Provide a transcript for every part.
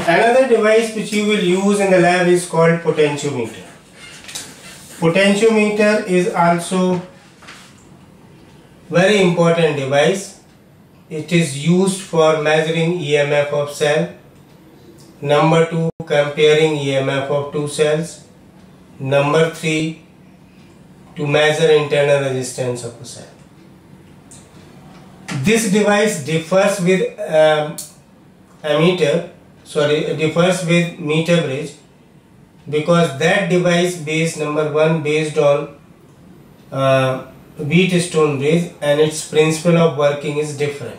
Another device which you will use in the lab is called potentiometer. Potentiometer is also very important device. It is used for measuring EMF of cell. Number 2, comparing EMF of two cells. Number 3, to measure internal resistance of a cell. This device differs with differs with meter bridge, because that device based on Wheatstone bridge, and its principle of working is different.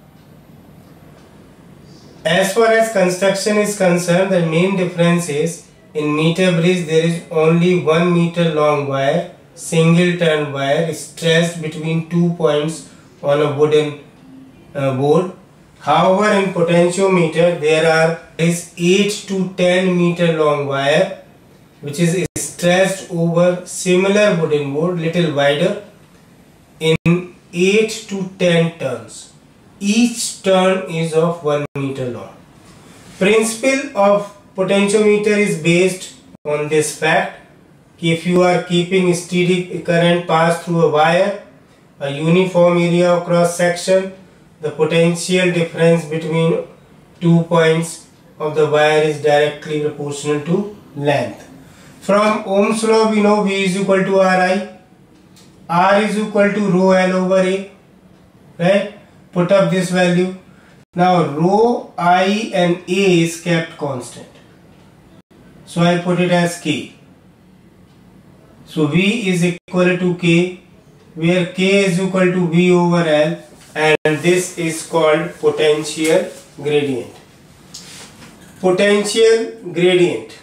As far as construction is concerned, the main difference is in meter bridge there is only 1 meter long wire, single turn wire stretched between 2 points on a wooden board. However, in potentiometer there is 8 to 10 meter long wire which is stretched over similar wooden board, little wider, in 8 to 10 turns. Each turn is of 1 meter long. Principle of potentiometer is based on this fact: if you are keeping steady current pass through a wire, a uniform area of cross section, the potential difference between 2 points of the wire is directly proportional to length. From Ohm's law we know V is equal to Ri. R is equal to rho L over A, right? Put up this value. Now rho I and A is kept constant, so I put it as K. So V is equal to K, where K is equal to V over L, and this is called potential gradient. Potential gradient.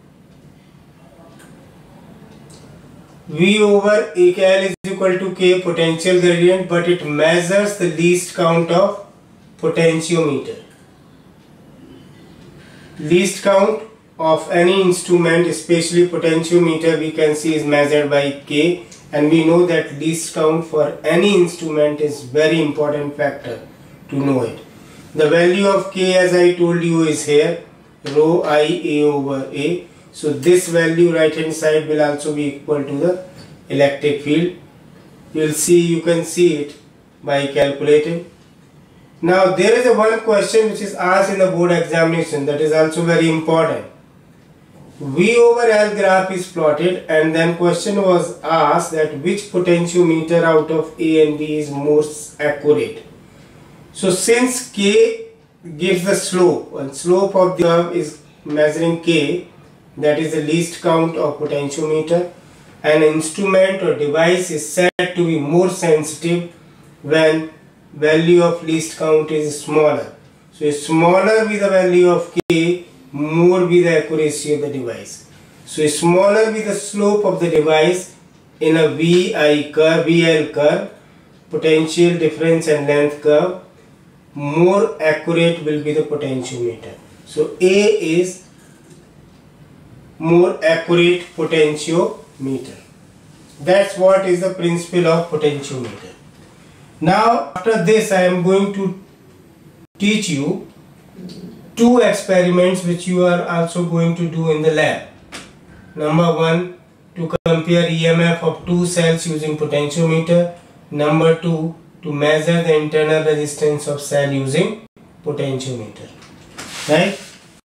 V over L is equal to K, potential gradient, but it measures the least count of potentiometer. Least count of any instrument, especially potentiometer, we can see is measured by K, and we know that least count for any instrument is very important factor to know it. The value of K, as I told you, is here, rho I A over A. So this value right hand side will also be equal to the electric field. You can see it by calculating. Now there is one question which is asked in the board examination, that is also very important. V over L graph is plotted, and then question was asked that which potentiometer out of A and B is most accurate. So since K gives the slope, and slope of the curve is measuring K, that is the least count of potentiometer, an instrument or device is said to be more sensitive when value of least count is smaller. So smaller be the value of K, more be the accuracy of the device. So smaller be the slope of the device in a VI curve, VL curve, potential difference and length curve, more accurate will be the potentiometer. So A is more accurate potentiometer. That's what is the principle of potentiometer. Now after this I am going to teach you 2 experiments which you are also going to do in the lab. Number 1, to compare EMF of 2 cells using potentiometer. Number 2, to measure the internal resistance of cell using potentiometer. Right?